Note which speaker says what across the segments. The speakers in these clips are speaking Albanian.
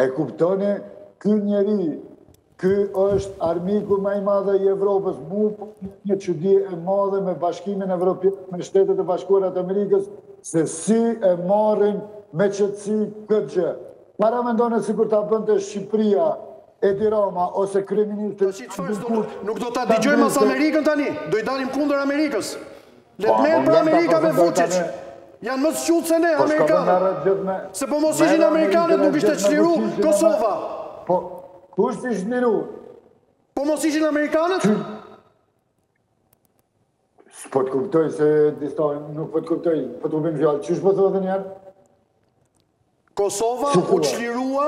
Speaker 1: E kuptoni, ky njeri, ky është armiku më i madh i Evropës, një çudi e madhe me Bashkimin Evropian, me Shtetet e Bashkuara të Amerikës, se si e marrin me qetësi këtë gjë. Para mendoni sikur ta bënte Shqipëria, Edi Rama ose kryeministri.
Speaker 2: Nuk do ta dëgjojmë as Amerikën tani, do i dalim kundër Amerikës. Le të merr për Amerikave Vučić. Janë më të shqut se ne, Amerikanët. Se po mos ishin Amerikanët nuk ishte çliru Kosova.
Speaker 1: Po, kush ishte çliru?
Speaker 2: Po mos ishin Amerikanët?
Speaker 1: Po të kuptoj se nuk po të kuptoj, po të kupim fjallë. Qysh po të dhe njerë?
Speaker 2: Kosova u çlirua.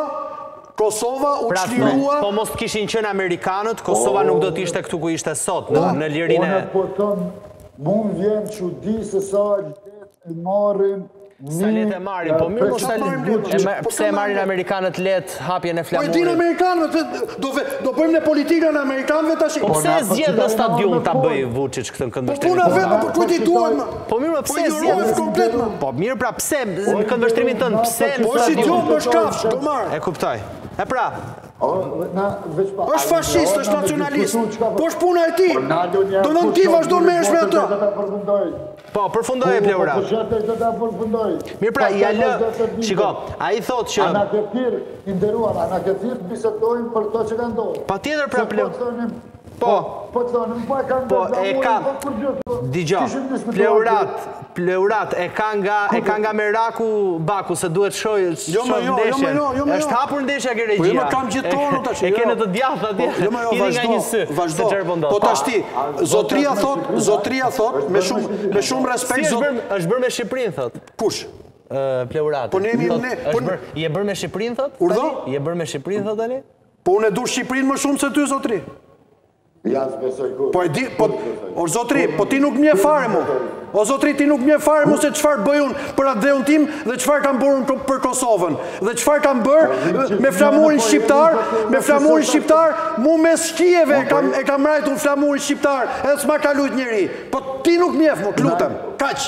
Speaker 3: Po mos të kishin qenë Amerikanët, Kosova nuk do t'ishte këtu ku ishte sot, në lirinë.
Speaker 1: Unë po thëmë, mund vjen çudi se sa e marrin
Speaker 3: sa letë e marrin, po mirë pse e marrin Amerikanët letë hapjen e flamurit?
Speaker 2: Po e din Amerikanët, do bëjmë në politikën në Amerikanëve tash.
Speaker 3: Po pse e zgjedh në stadium ta bëj Vučić këtë këndvështrim?
Speaker 2: Po puna vetë, po kujt i duan?
Speaker 3: Po mirë, pse e zgjedh? Po mirë, pra pse në këndvështrimin tënd, pse në stadium?
Speaker 2: Po është idiot, më shkafsh, do marr.
Speaker 3: E kuptoj. E pra,
Speaker 2: është fashist, është nacionalist. Po është puna e ti. Do në ti vazhdo me është me ato.
Speaker 3: Po, përfundoj e Pleura. Mirë pra, i alë, shiko, a i thot që...
Speaker 1: Anaketir, inderuar, anaketir, bisetojnë për to që ka ndohë.
Speaker 3: Pa tjetër pra Pleura. Po, e ka, digjo, Pleurat, e ka nga Meraku Baku, se duhet shoj ndeshje. Është hapur ndeshja ke regjia.
Speaker 2: Po jema kam gjithonu të që.
Speaker 3: E kene të djathë atje, hidi nga një së.
Speaker 2: Vazhdo, po të ashti, zotria thot, me shumë respekt.
Speaker 3: Si është bërë me Shqipërinë, thot?
Speaker 2: Kush?
Speaker 3: Pleurat. I e bërë me Shqipërinë, thot?
Speaker 2: Urdhë?
Speaker 3: I e bërë me Shqipërinë, thot, tani?
Speaker 2: Po unë e du Shqipërinë më shumë se ty, zotri.
Speaker 1: Ja, s'besoj kur.
Speaker 2: Po e di, o zotri, po ti nuk mje fare mu. O zotri, ti nuk mje fare mu se qëfar bëjun për atë dheun tim dhe qëfar kam bërën për Kosovën. Dhe qëfar kam bërë me flamurin shqiptar, mu me shkijeve e kam rajtu flamurin shqiptar, edhe s'ma ka lujt njeri. Po ti nuk mjef mu, të lutem, kaq.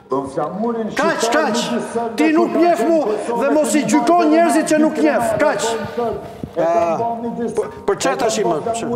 Speaker 2: Kaq, ti nuk mjef mu dhe mos i gjykon njerëzit që nuk mjef, kaq. Për që të shimë?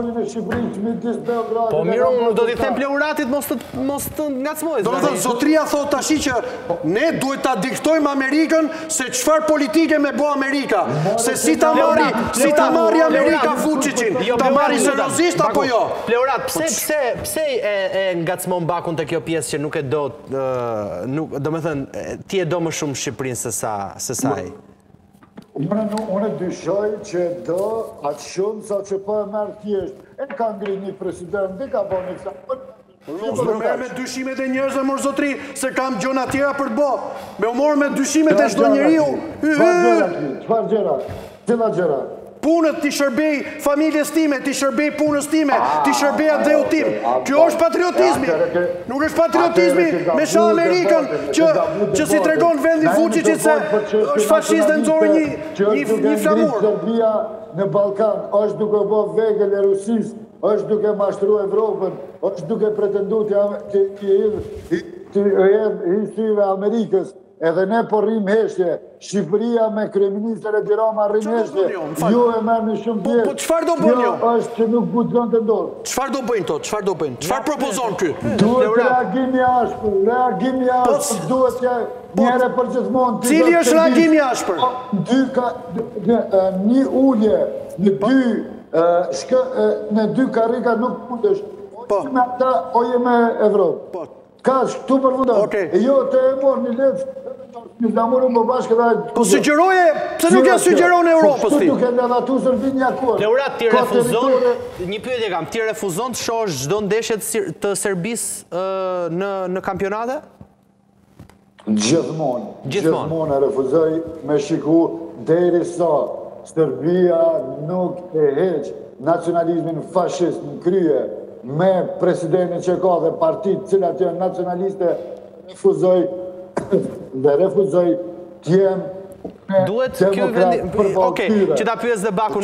Speaker 3: Po mirë, unë do t'i them Pleuratit mos të ngacmoj.
Speaker 2: Do në dhe zotria thot të shi që ne duhet t'a diktojmë Amerikën se qëfar politike me bo Amerika. Se si ta marri Amerika Vučićin, ta marri seriozisht apo jo?
Speaker 3: Pleurat, pse e ngacmon Bakun të kjo pjesë që nuk e do, do me thënë, ti e do më shumë Shqipërinë se sa i?
Speaker 1: Unë dyshoj që do atë shumë sa që po e merë thjesht. E ka ngri një president, e ka bo një kësa.
Speaker 2: Mos më merë me dyshimet e njerëzve, mërë zotri, se kam gjona tjera për të bo. Me u morë me dyshimet e shdo njeri u.
Speaker 1: Qfar gjera? Cila gjera?
Speaker 2: Punët t'i shërbej familjes time, t'i shërbej punës time, t'i shërbej atë dheu tim. Kjo është patriotizmi. Nuk është patriotizmi me shah Amerikën që si tregon vendi Vučićit se është fashist dhe nëzori një flamur.
Speaker 1: Serbia në Balkan është duke bo vegël e Rusis, është duke mashtru Evropën, është duke pretendu të hisyve Amerikës. Edhe ne po rrim heshtje, Shqipëria me kryeministër Edi Rama rrim heshtje, ju e merë në shumë tjerë.
Speaker 2: Po qëfar do bëjnë jo?
Speaker 1: Jo është që nuk gudzon të ndorë.
Speaker 2: Qëfar do bëjnë to? Qëfar do bëjnë? Qëfar propozon kë?
Speaker 1: Duhet reagimi ashpër, duhet që njere për gjithmonë.
Speaker 2: Cili është reagimi ashpër?
Speaker 1: Një ullje në dy karika nuk pundesh, ojë me ata, ojë me Evropë. Ka këtu përfundat, e jo të e morë një letë, një flamurën më bashkë dhe...
Speaker 2: Po sugjeroje, pëse nuk e sugjeron e Europës ti?
Speaker 1: Këtu duke në dhatu sërbin një akord.
Speaker 3: Pleurat, ti refuzon, një pyetje kam, ti refuzon të shosh gjdo ndeshjet të Serbis në kampionate?
Speaker 1: Gjithmonë e refuzoj me shiku deri sa Serbia nuk e heq nacionalizmin fashist në krye me presidentin që ka dhe partit cilat janë nacionaliste, refuzoj t'jem
Speaker 3: demokrat për valtyre. Okej, që ta pyes dhe Bakun